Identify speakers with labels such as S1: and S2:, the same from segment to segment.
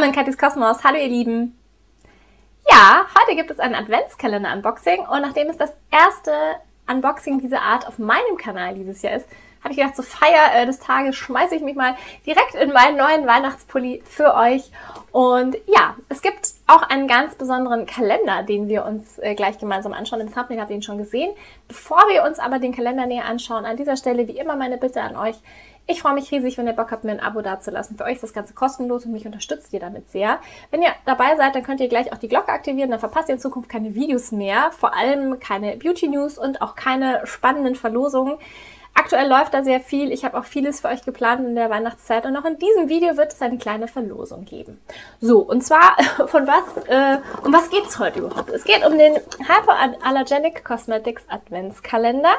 S1: von Kathis Kosmos. Hallo ihr Lieben. Ja, heute gibt es ein Adventskalender-Unboxing und nachdem es das erste Unboxing dieser Art auf meinem Kanal dieses Jahr ist, habe ich gedacht, zur Feier des Tages schmeiße ich mich mal direkt in meinen neuen Weihnachtspulli für euch. Und ja, es gibt auch einen ganz besonderen Kalender, den wir uns gleich gemeinsam anschauen. Im Thumbnail habt ihr ihn schon gesehen. Bevor wir uns aber den Kalender näher anschauen, an dieser Stelle wie immer meine Bitte an euch. Ich freue mich riesig, wenn ihr Bock habt, mir ein Abo dazulassen. Für euch ist das Ganze kostenlos und mich unterstützt ihr damit sehr. Wenn ihr dabei seid, dann könnt ihr gleich auch die Glocke aktivieren, dann verpasst ihr in Zukunft keine Videos mehr. Vor allem keine Beauty-News und auch keine spannenden Verlosungen. Aktuell läuft da sehr viel. Ich habe auch vieles für euch geplant in der Weihnachtszeit und auch in diesem Video wird es eine kleine Verlosung geben. So, und zwar um was geht es heute überhaupt? Es geht um den Hypoallergenic Cosmetics Adventskalender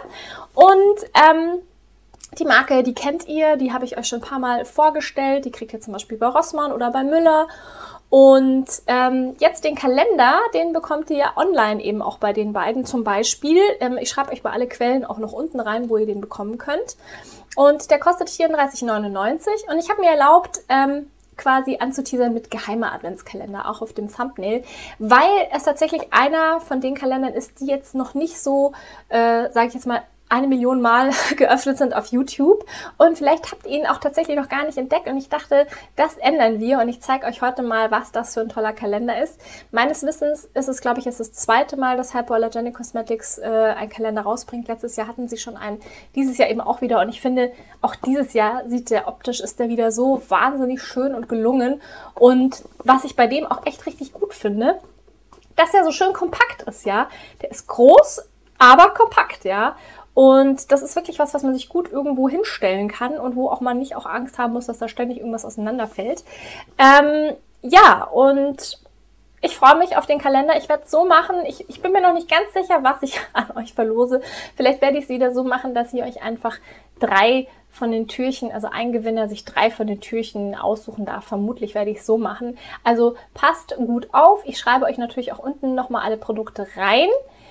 S1: und die Marke, die kennt ihr, die habe ich euch schon ein paar Mal vorgestellt. Die kriegt ihr zum Beispiel bei Rossmann oder bei Müller. Und jetzt den Kalender, den bekommt ihr online eben auch bei den beiden zum Beispiel. Ich schreibe euch bei alle Quellen auch noch unten rein, wo ihr den bekommen könnt. Und der kostet 34,99 und ich habe mir erlaubt, quasi anzuteasern mit geheimer Adventskalender, auch auf dem Thumbnail, weil es tatsächlich einer von den Kalendern ist, die jetzt noch nicht so, sage ich jetzt mal, 1 Million Mal geöffnet sind auf YouTube und vielleicht habt ihr ihn auch tatsächlich noch gar nicht entdeckt und ich dachte, das ändern wir und ich zeige euch heute mal, was das für ein toller Kalender ist. Meines Wissens ist es, glaube ich, jetzt das zweite Mal, dass Hypoallergenic Cosmetics einen Kalender rausbringt. Letztes Jahr hatten sie schon einen, dieses Jahr eben auch wieder und ich finde, auch dieses Jahr ist der wieder so wahnsinnig schön und gelungen und was ich bei dem auch echt richtig gut finde, dass er so schön kompakt ist, ja. Der ist groß, aber kompakt, ja. Und das ist wirklich was man sich gut irgendwo hinstellen kann und wo auch man nicht auch Angst haben muss, dass da ständig irgendwas auseinanderfällt. Ja, und ich freue mich auf den Kalender. Ich werde es so machen, ich bin mir noch nicht ganz sicher, was ich an euch verlose. Vielleicht werde ich es wieder so machen, dass ihr euch einfach 3 von den Türchen, also ein Gewinner sich 3 von den Türchen aussuchen darf. Vermutlich werde ich es so machen. Also passt gut auf. Ich schreibe euch natürlich auch unten nochmal alle Produkte rein.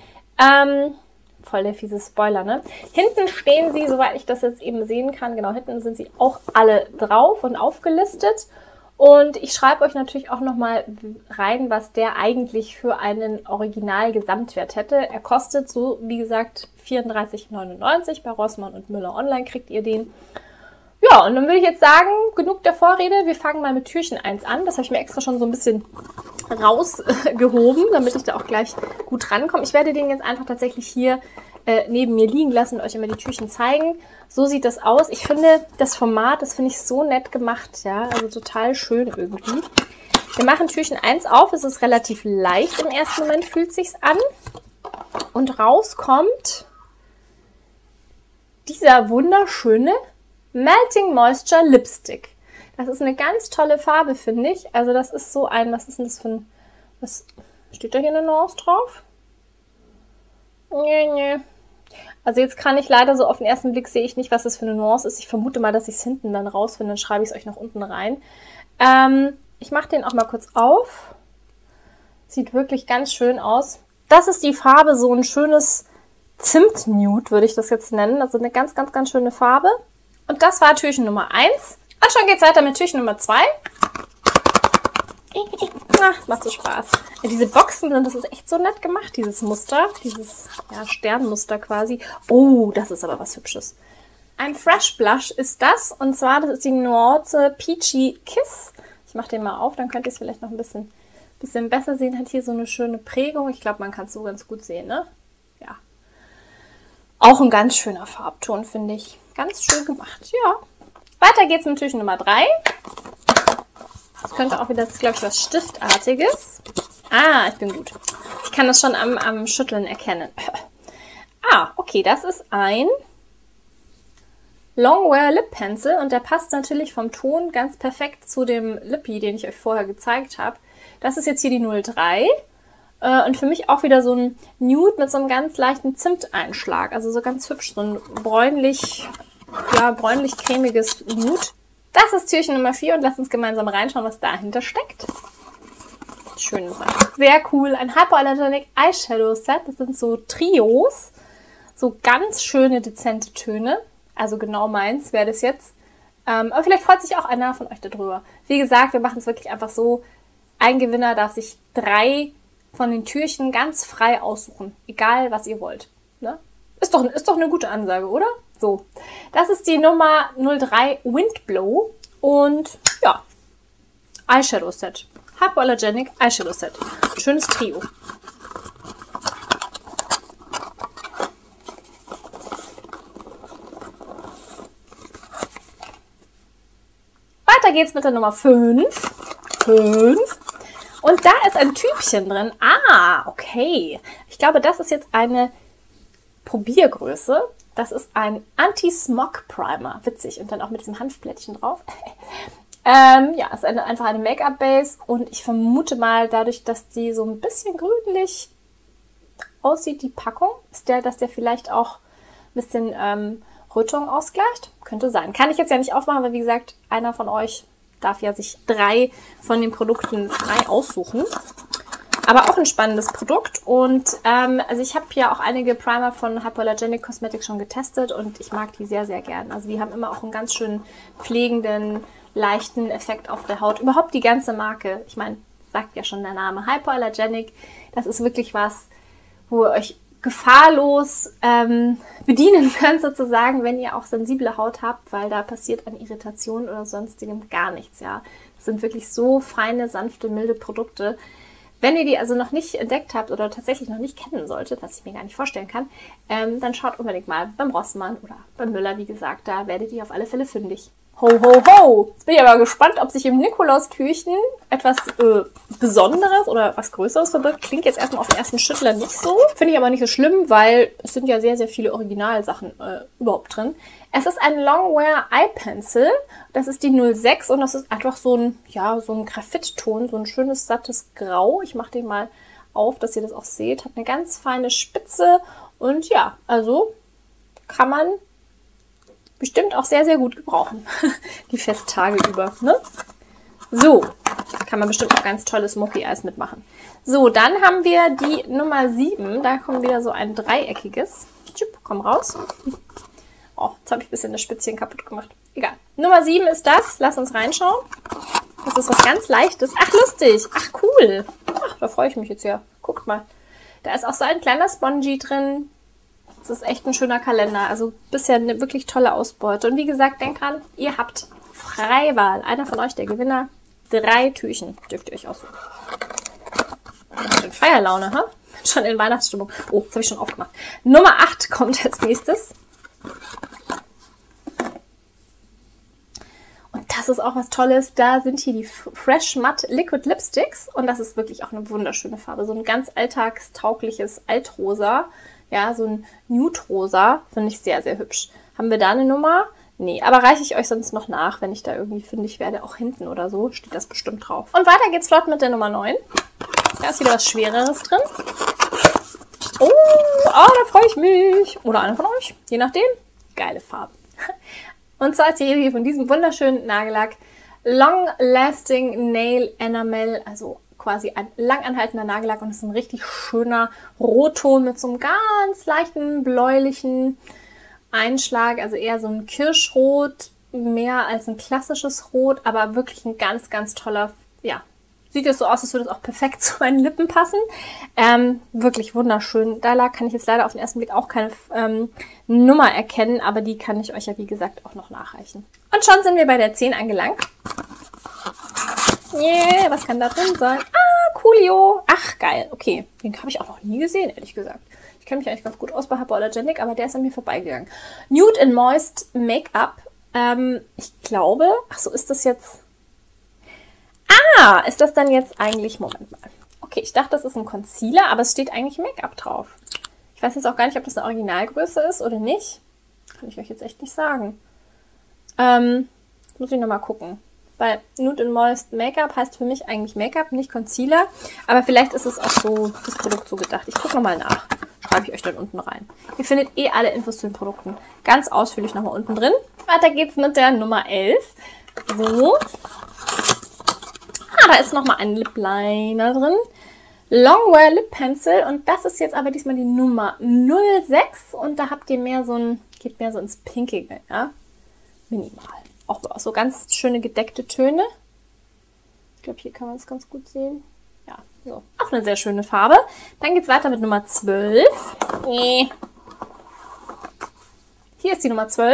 S1: Voll der fiese Spoiler, ne? Hinten stehen sie, soweit ich das jetzt eben sehen kann, genau, hinten sind sie auch alle drauf und aufgelistet. Und ich schreibe euch natürlich auch nochmal rein, was der eigentlich für einen Original-Gesamtwert hätte. Er kostet so, wie gesagt, 34,99. Bei Rossmann und Müller Online kriegt ihr den. Ja, und dann würde ich jetzt sagen, genug der Vorrede. Wir fangen mal mit Türchen 1 an. Das habe ich mir extra schon so ein bisschen rausgehoben, damit ich da auch gleich gut rankomme. Ich werde den jetzt einfach tatsächlich hier neben mir liegen lassen und euch immer die Türchen zeigen. So sieht das aus. Ich finde das Format, das finde ich so nett gemacht, ja, also total schön irgendwie. Wir machen Türchen 1 auf. Es ist relativ leicht im ersten Moment, fühlt sich's an. Und rauskommt dieser wunderschöne Melting Moisture Lipstick. Das ist eine ganz tolle Farbe, finde ich. Also das ist so ein, was ist denn das für ein, was steht da hier eine Nuance drauf? Nee. Also jetzt kann ich leider so auf den ersten Blick sehe ich nicht, was das für eine Nuance ist. Ich vermute mal, dass ich es hinten dann rausfinde, dann schreibe ich es euch noch unten rein. Ich mache den auch mal kurz auf. Sieht wirklich ganz schön aus. Das ist die Farbe, so ein schönes Zimt-Nude, würde ich das jetzt nennen. Also eine ganz, ganz, ganz schöne Farbe. Und das war Türchen Nummer 1. Und schon geht's weiter mit Türchen Nummer 2. Das macht so Spaß. Ja, diese Boxen sind, das ist echt so nett gemacht, dieses Muster. Dieses ja, Sternmuster quasi. Oh, das ist aber was Hübsches. Ein Fresh Blush ist das. Und zwar, das ist die Nuance Peachy Kiss. Ich mache den mal auf, dann könnt ihr es vielleicht noch ein bisschen besser sehen. Hat hier so eine schöne Prägung. Ich glaube, man kann es so ganz gut sehen, ne? Ja. Auch ein ganz schöner Farbton, finde ich. Ganz schön gemacht, ja. Weiter geht's mit Türchen Nummer 3. Das könnte auch wieder, das ist, glaube ich, was Stiftartiges. Ah, ich bin gut. Ich kann das schon am Schütteln erkennen. Okay, das ist ein Longwear Lip Pencil und der passt natürlich vom Ton ganz perfekt zu dem Lippy, den ich euch vorher gezeigt habe. Das ist jetzt hier die 03. Und für mich auch wieder so ein Nude mit so einem ganz leichten Zimteinschlag. Also so ganz hübsch, so ein bräunlich-cremiges Nude. Das ist Türchen Nummer 4 und lasst uns gemeinsam reinschauen, was dahinter steckt. Schöne Sache. Sehr cool. Ein Hypoallergenic Eyeshadow Set. Das sind so Trios. So ganz schöne, dezente Töne. Also genau meins wäre das jetzt. Aber vielleicht freut sich auch einer von euch darüber. Wie gesagt, wir machen es wirklich einfach so, ein Gewinner darf sich 3 von den Türchen ganz frei aussuchen. Egal, was ihr wollt. Ne? Ist doch eine gute Ansage, oder? So, das ist die Nummer 03 Windblow. Und ja, Eyeshadow Set. Hypoallergenic Eyeshadow Set. Schönes Trio. Weiter geht's mit der Nummer 5. Und da ist ein Tübchen drin. Ah, okay. Ich glaube, das ist jetzt eine Probiergröße. Das ist ein Anti-Smog Primer. Witzig. Und dann auch mit diesem Hanfblättchen drauf. Ja, ist einfach eine Make-up-Base. Und ich vermute mal, dadurch, dass die so ein bisschen grünlich aussieht, die Packung, dass der vielleicht auch ein bisschen Rötung ausgleicht. Könnte sein. Kann ich jetzt ja nicht aufmachen, weil wie gesagt, einer von euch darf ja sich 3 von den Produkten frei aussuchen. Aber auch ein spannendes Produkt. Und also ich habe ja auch einige Primer von Hypoallergenic Cosmetics schon getestet und ich mag die sehr, sehr gern. Also die haben immer auch einen ganz schön pflegenden, leichten Effekt auf der Haut. Überhaupt die ganze Marke. Ich meine, sagt ja schon der Name. Hypoallergenic, das ist wirklich was, wo ihr euch gefahrlos bedienen könnt sozusagen, wenn ihr auch sensible Haut habt, weil da passiert an Irritation oder sonstigem gar nichts, ja. Das sind wirklich so feine, sanfte, milde Produkte. Wenn ihr die also noch nicht entdeckt habt oder tatsächlich noch nicht kennen solltet, was ich mir gar nicht vorstellen kann, dann schaut unbedingt mal beim Rossmann oder beim Müller, wie gesagt, da werdet ihr auf alle Fälle fündig. Ho, ho, ho! Jetzt bin ich aber gespannt, ob sich im Nikolaustürchen etwas Besonderes oder was Größeres verbirgt. Klingt jetzt erstmal auf den ersten Schüttler nicht so. Finde ich aber nicht so schlimm, weil es sind ja sehr, sehr viele Originalsachen überhaupt drin. Es ist ein Longwear Eye Pencil. Das ist die 06 und das ist einfach so ein Graphitton, so ein schönes, sattes Grau. Ich mache den mal auf, dass ihr das auch seht. Hat eine ganz feine Spitze und ja, also kann man bestimmt auch sehr, sehr gut gebrauchen. Die Festtage über, ne? So, kann man bestimmt auch ganz tolles Smoky Eyes mitmachen. So, dann haben wir die Nummer 7. Da kommt wieder so ein dreieckiges. Komm raus. Oh, jetzt habe ich ein bisschen das Spitzchen kaputt gemacht. Egal. Nummer 7 ist das. Lass uns reinschauen. Das ist was ganz Leichtes. Ach, lustig. Ach, cool. Ach, da freue ich mich jetzt ja. Guckt mal. Da ist auch so ein kleiner Spongy drin. Das ist echt ein schöner Kalender. Also bisher eine wirklich tolle Ausbeute. Und wie gesagt, denkt dran, ihr habt Freiwahl. Einer von euch, der Gewinner. 3 Türchen dürft ihr euch aussuchen. In Feierlaune, ha? Schon in Weihnachtsstimmung. Oh, das habe ich schon aufgemacht. Nummer 8 kommt als nächstes. Und das ist auch was Tolles. Da sind hier die Fresh Matte Liquid Lipsticks. Und das ist wirklich auch eine wunderschöne Farbe. So ein ganz alltagstaugliches Altrosa. Ja, so ein Nude-Rosa. Finde ich sehr, sehr hübsch. Haben wir da eine Nummer? Nee, aber reiche ich euch sonst noch nach, wenn ich da irgendwie fündig werde. Auch hinten oder so steht das bestimmt drauf. Und weiter geht's flott mit der Nummer 9. Da ist wieder was Schwereres drin. Oh, da freue ich mich. Oder einer von euch, je nachdem. Geile Farbe. Und zwar ist die Rede hier von diesem wunderschönen Nagellack. Long Lasting Nail Enamel, also quasi ein langanhaltender Nagellack. Und es ist ein richtig schöner Rotton mit so einem ganz leichten bläulichen Einschlag. Also eher so ein Kirschrot, mehr als ein klassisches Rot. Aber wirklich ein ganz, ganz toller, ja, sieht jetzt so aus, als würde es auch perfekt zu meinen Lippen passen. Wirklich wunderschön. Da kann ich jetzt leider auf den ersten Blick auch keine Nummer erkennen, aber die kann ich euch ja, wie gesagt, auch noch nachreichen. Und schon sind wir bei der 10 angelangt. Yeah, was kann da drin sein? Ah, Coolio. Ach, geil. Okay, den habe ich auch noch nie gesehen, ehrlich gesagt. Ich kenne mich eigentlich ganz gut aus bei Hypoallergenic, aber der ist an mir vorbeigegangen. Nude and Moist Make-up. Ich glaube, ach so, ist das jetzt... Ah, ist das dann jetzt eigentlich... Moment mal. Okay, ich dachte, das ist ein Concealer, aber es steht eigentlich Make-up drauf. Ich weiß jetzt auch gar nicht, ob das eine Originalgröße ist oder nicht. Kann ich euch jetzt echt nicht sagen. Muss ich nochmal gucken. Weil Nude and Moist Make-up heißt für mich eigentlich Make-up, nicht Concealer. Aber vielleicht ist es auch so, das Produkt so gedacht. Ich gucke nochmal nach. Schreibe ich euch dann unten rein. Ihr findet alle Infos zu den Produkten ganz ausführlich nochmal unten drin. Weiter geht's mit der Nummer 11. So. Da ist nochmal ein Lip Liner drin. Longwear Lip Pencil. Und das ist jetzt aber diesmal die Nummer 06. Und da habt ihr mehr so ein, geht mehr so ins Pinkige, ja. Minimal. auch so ganz schöne gedeckte Töne. Ich glaube, hier kann man es ganz gut sehen. Ja, so. Auch eine sehr schöne Farbe. Dann geht es weiter mit Nummer 12. Hier ist die Nummer 12.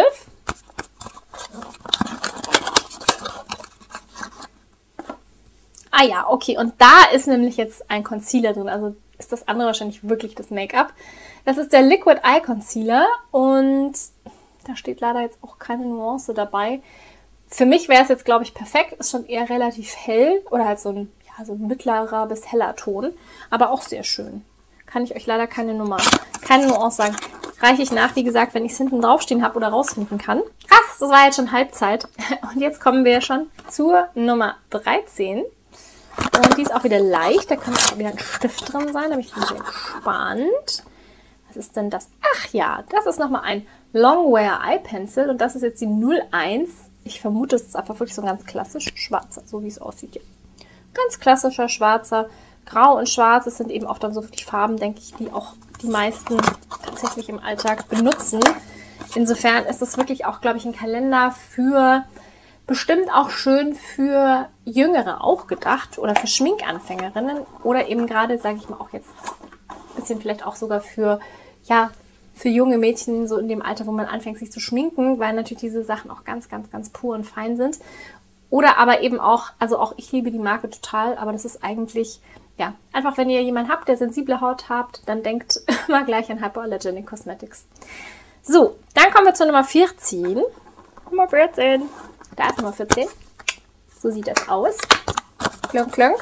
S1: Ah ja, okay. Und da ist nämlich jetzt ein Concealer drin. Also ist das andere wahrscheinlich wirklich das Make-up. Das ist der Liquid Eye Concealer. Und da steht leider jetzt auch keine Nuance dabei. Für mich wäre es jetzt, glaube ich, perfekt. Ist schon eher relativ hell. Oder halt so ein mittlerer bis heller Ton. Aber auch sehr schön. Kann ich euch leider keine Nuance sagen. Reiche ich nach, wie gesagt, wenn ich es hinten draufstehen habe oder rausfinden kann. Krass, das war jetzt schon Halbzeit. Und jetzt kommen wir schon zur Nummer 13. Und die ist auch wieder leicht. Da kann auch wieder ein Stift drin sein. Da bin ich sehr gespannt. Was ist denn das? Ach ja, das ist nochmal ein Longwear Eye Pencil. Und das ist jetzt die 01. Ich vermute, es ist einfach wirklich so ein ganz klassisch schwarzer, so wie es aussieht hier. Ganz klassischer schwarzer. Grau und Schwarz, das sind eben auch dann so die Farben, denke ich, die auch die meisten tatsächlich im Alltag benutzen. Insofern ist das wirklich auch, glaube ich, ein Kalender für bestimmt auch schön für Jüngere auch gedacht oder für Schminkanfängerinnen oder eben gerade, sage ich mal, auch jetzt ein bisschen vielleicht auch sogar für junge Mädchen so in dem Alter, wo man anfängt, sich zu schminken, weil natürlich diese Sachen auch ganz, ganz, ganz pur und fein sind. Oder aber eben auch, also auch ich liebe die Marke total, aber das ist eigentlich, ja, einfach wenn ihr jemanden habt, der sensible Haut habt, dann denkt immer gleich an Hypoallergenic Cosmetics. So, dann kommen wir zur Nummer 14. Nummer 14. Da ist Nummer 14. So sieht das aus. Klönk, klönk.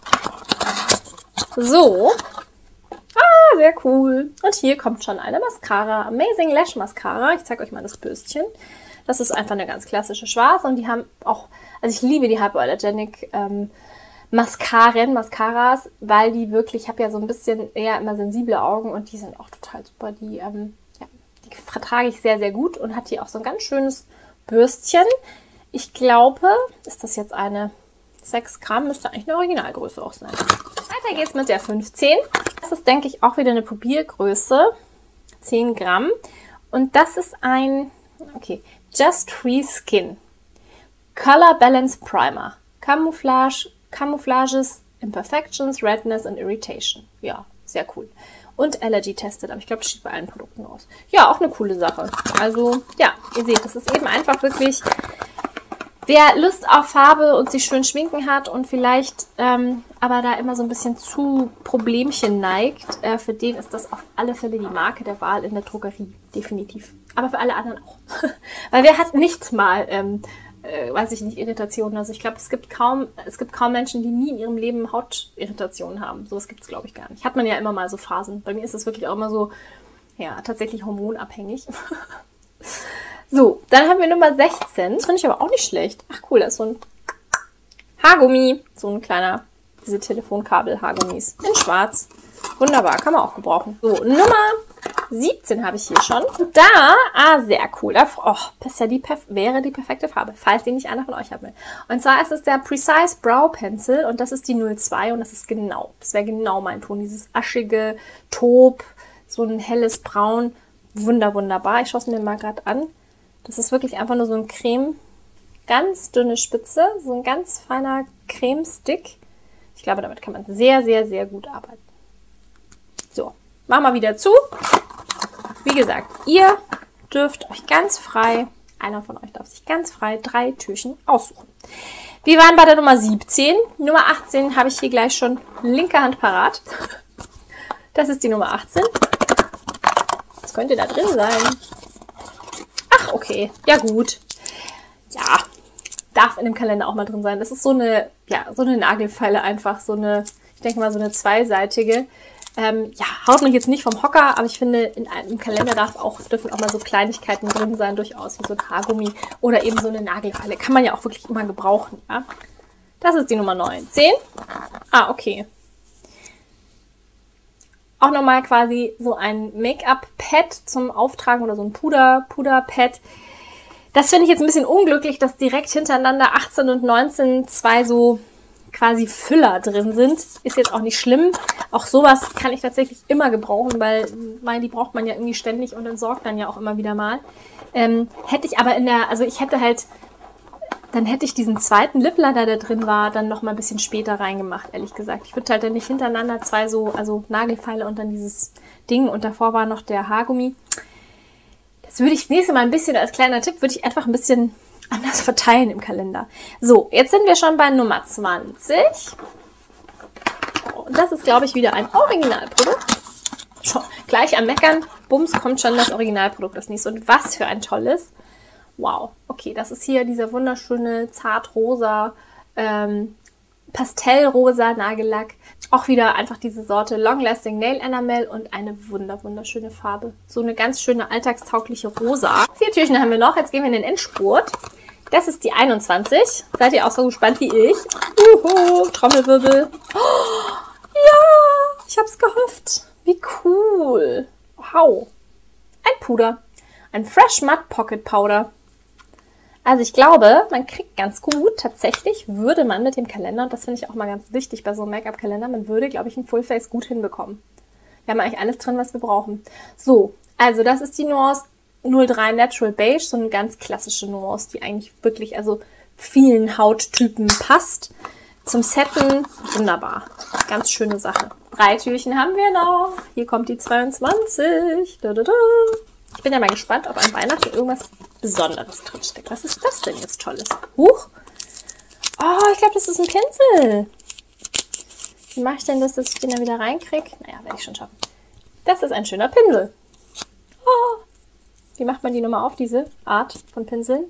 S1: So. Ah, sehr cool. Und hier kommt schon eine Mascara. Amazing Lash Mascara. Ich zeige euch mal das Bürstchen. Das ist einfach eine ganz klassische Schwarz. Und die haben auch, also ich liebe die Hypoallergenic Mascaras, weil die wirklich, ich habe ja so ein bisschen eher immer sensible Augen und die sind auch total super. Die vertrage ich sehr, sehr gut und hat hier auch so ein ganz schönes Bürstchen. Ich glaube, ist das jetzt eine 6 Gramm, müsste eigentlich eine Originalgröße auch sein. Weiter geht's mit der 15. Das ist, denke ich, auch wieder eine Probiergröße. 10 Gramm. Und das ist ein, Just Free Skin. Color Balance Primer. Camouflages, Imperfections, Redness und Irritation. Ja, sehr cool. Und Allergy Tested, aber ich glaube, das steht bei allen Produkten aus. Ja, auch eine coole Sache. Also, ja, ihr seht, das ist eben einfach wirklich, wer Lust auf Farbe und sich schön schminken hat und vielleicht aber da immer so ein bisschen zu Problemchen neigt, für den ist das auf alle Fälle die Marke der Wahl in der Drogerie. Definitiv. Aber für alle anderen auch. Weil wer hat nicht mal weiß ich nicht, Irritationen. Also ich glaube, es gibt kaum Menschen, die nie in ihrem Leben Hautirritationen haben. Sowas gibt es, glaube ich, gar nicht. Hat man ja immer mal so Phasen. Bei mir ist das wirklich auch immer so, ja, tatsächlich hormonabhängig. So, dann haben wir Nummer 16. Das finde ich aber auch nicht schlecht. Ach cool, da ist so ein Haargummi. So ein kleiner, diese Telefonkabel-Haargummis in schwarz. Wunderbar, kann man auch gebrauchen. So, Nummer 17 habe ich hier schon. Und da, sehr cool. Das wäre die perfekte Farbe, falls die nicht einer von euch haben will. Und zwar ist es der Precise Brow Pencil und das ist die 02 und das wäre genau mein Ton. Dieses aschige Taub, so ein helles Braun. Wunderbar. Ich schaue es mir mal gerade an. Das ist wirklich einfach nur so ein Creme, ganz dünne Spitze, so ein ganz feiner Cremestick. Ich glaube, damit kann man sehr, sehr, sehr gut arbeiten. So, machen wir wieder zu. Wie gesagt, ihr dürft euch ganz frei, einer von euch darf sich ganz frei 3 Türchen aussuchen. Wir waren bei der Nummer 17. Nummer 18 habe ich hier gleich schon linke Hand parat. Das ist die Nummer 18. Was könnte da drin sein? Ach, okay. Ja, gut. Ja, darf in dem Kalender auch mal drin sein. Das ist so eine Nagelfeile einfach. Ich denke mal, so eine zweiseitige. Haut mich jetzt nicht vom Hocker, aber ich finde, in einem Kalender dürfen auch mal so Kleinigkeiten drin sein, durchaus, wie so ein Haargummi oder eben so eine Nagelfeile. Kann man ja auch wirklich immer gebrauchen, ja. Das ist die Nummer 19. Ah, okay. Auch nochmal quasi so ein Make-up-Pad zum Auftragen oder so ein Puder-Pad. Das finde ich jetzt ein bisschen unglücklich, dass direkt hintereinander 18 und 19 zwei so quasi Füller drin sind. Ist jetzt auch nicht schlimm. Auch sowas kann ich tatsächlich immer gebrauchen, weil die braucht man ja irgendwie ständig und entsorgt dann ja auch immer wieder mal. Hätte ich aber ich hätte halt dann hätte ich diesen zweiten Lip Liner, der drin war, dann noch mal ein bisschen später reingemacht, ehrlich gesagt. Ich würde halt dann nicht hintereinander zwei so, also Nagelfeile und dann dieses Ding und davor war noch der Haargummi. Das würde ich das nächste Mal ein bisschen, als kleiner Tipp, würde ich einfach ein bisschen anders verteilen im Kalender. So, jetzt sind wir schon bei Nummer 20. Und das ist, glaube ich, wieder ein Originalprodukt. Schon gleich am Meckern, bums, kommt schon das Originalprodukt, das nächste. Und was für ein tolles. Wow, okay, das ist hier dieser wunderschöne zartrosa, pastellrosa Nagellack. Auch wieder einfach diese Sorte Long Lasting Nail Enamel und eine wunderschöne Farbe. So eine ganz schöne alltagstaugliche Rosa. 4 Türchen haben wir noch, jetzt gehen wir in den Endspurt. Das ist die 21. Seid ihr auch so gespannt wie ich? Trommelwirbel. Oh, ja, ich hab's gehofft. Wie cool. Wow. Ein Puder. Ein Fresh Matte Pocket Powder. Also ich glaube, man kriegt ganz gut, tatsächlich würde man mit dem Kalender, und das finde ich auch mal ganz wichtig bei so einem Make-up-Kalender, man würde, glaube ich, ein Fullface gut hinbekommen. Wir haben eigentlich alles drin, was wir brauchen. So, also das ist die Nuance 03 Natural Beige, so eine ganz klassische Nuance, die eigentlich wirklich, also vielen Hauttypen passt. Zum Setten, wunderbar. Ganz schöne Sache. 3 Türchen haben wir noch. Hier kommt die 22. Ich bin ja mal gespannt, ob an Weihnachten irgendwas Besonderes drinsteckt. Was ist das denn jetzt Tolles? Huch! Oh, ich glaube, das ist ein Pinsel. Wie mache ich denn das, dass ich den da wieder reinkriege? Naja, werde ich schon schaffen. Das ist ein schöner Pinsel. Oh. Wie macht man die nochmal auf, diese Art von Pinseln?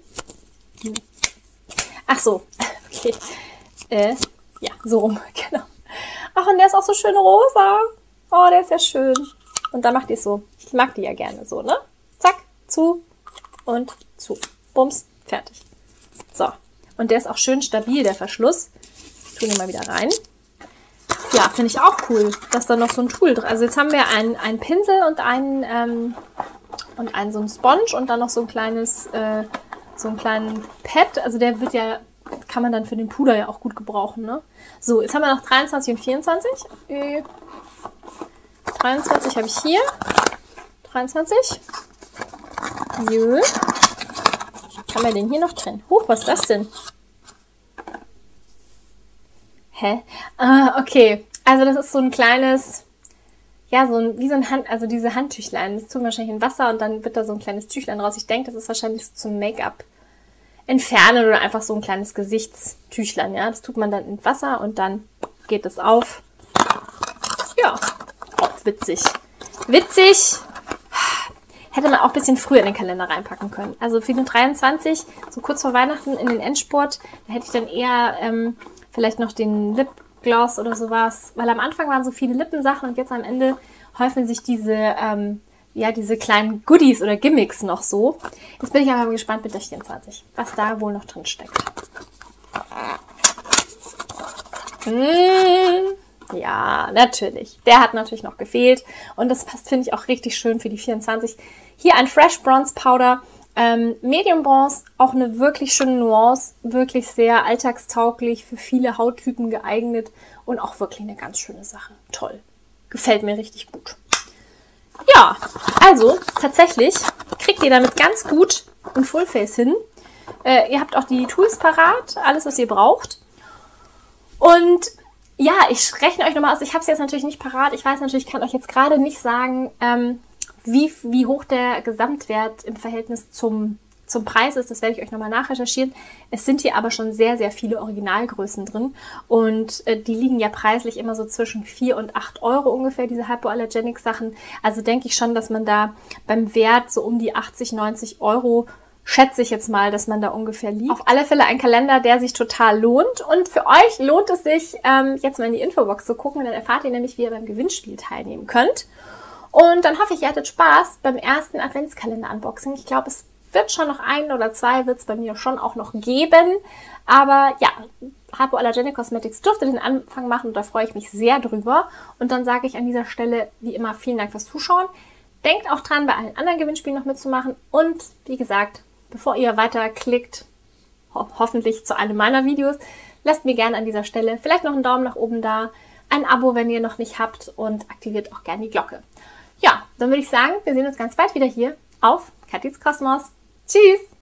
S1: Ach so, okay. Ja, so rum, genau. Ach, und der ist auch so schön rosa. Oh, der ist ja schön. Und dann macht ihr es so. Ich mag die ja gerne so, ne? Zack, zu und zu. Bums, fertig. So, und der ist auch schön stabil, der Verschluss. Ich tue ihn mal wieder rein. Ja, finde ich auch cool, dass da noch so ein Tool drin ist. Also jetzt haben wir einen Pinsel und so ein Sponge und dann noch so ein kleines, so einen kleinen Pad. Also der wird ja, kann man dann für den Puder ja auch gut gebrauchen, ne? So, jetzt haben wir noch 23 und 24. 23 habe ich hier. 23. Jö. Haben wir den hier noch drin? Huch, was ist das denn? Hä? Ah, okay. Also das ist so ein kleines, ja, wie so ein also diese Handtüchlein. Das tun wir wahrscheinlich in Wasser und dann wird da so ein kleines Tüchlein raus. Ich denke, das ist wahrscheinlich so zum Make-up entfernen oder einfach so ein kleines Gesichtstüchlein, ja. Das tut man dann in Wasser und dann geht es auf. Ja, oh, witzig. Witzig! Hätte man auch ein bisschen früher in den Kalender reinpacken können. Also für den 23, so kurz vor Weihnachten in den Endspurt, da hätte ich dann eher vielleicht noch den Lipgloss oder sowas. Weil am Anfang waren so viele Lippensachen und jetzt am Ende häufen sich diese kleinen Goodies oder Gimmicks noch so. Jetzt bin ich aber mal gespannt mit der 24, was da wohl noch drin steckt. Ja, natürlich. Der hat natürlich noch gefehlt. Und das passt, finde ich, auch richtig schön für die 24. Hier ein Fresh Bronze Powder. Medium Bronze, auch eine wirklich schöne Nuance. Wirklich sehr alltagstauglich, für viele Hauttypen geeignet. Und auch wirklich eine ganz schöne Sache. Toll. Gefällt mir richtig gut. Ja, also tatsächlich kriegt ihr damit ganz gut ein Fullface hin. Ihr habt auch die Tools parat, alles, was ihr braucht. Und ja, ich rechne euch nochmal aus. Ich habe es jetzt natürlich nicht parat. Ich weiß natürlich, ich kann euch jetzt gerade nicht sagen, wie hoch der Gesamtwert im Verhältnis zum Preis ist. Das werde ich euch nochmal nachrecherchieren. Es sind hier aber schon sehr, sehr viele Originalgrößen drin. Und die liegen ja preislich immer so zwischen 4 und 8 Euro ungefähr, diese Hypoallergenic Sachen. Also denke ich schon, dass man da beim Wert so um die 80, 90 Euro, schätze ich jetzt mal, dass man da ungefähr liegt. Auf alle Fälle ein Kalender, der sich total lohnt. Und für euch lohnt es sich, jetzt mal in die Infobox zu gucken. Dann erfahrt ihr nämlich, wie ihr beim Gewinnspiel teilnehmen könnt. Und dann hoffe ich, ihr hattet Spaß beim ersten Adventskalender-Unboxing. Ich glaube, es wird schon noch 1 oder 2 wird es bei mir schon auch noch geben. Aber ja, Hypoallergenic Cosmetics durfte den Anfang machen und da freue ich mich sehr drüber. Und dann sage ich an dieser Stelle, wie immer, vielen Dank fürs Zuschauen. Denkt auch dran, bei allen anderen Gewinnspielen noch mitzumachen. Und wie gesagt, bevor ihr weiterklickt, hoffentlich zu einem meiner Videos, lasst mir gerne an dieser Stelle vielleicht noch einen Daumen nach oben da, ein Abo, wenn ihr noch nicht habt und aktiviert auch gerne die Glocke. Ja, dann würde ich sagen, wir sehen uns ganz bald wieder hier auf Kathis Kosmos. Tschüss!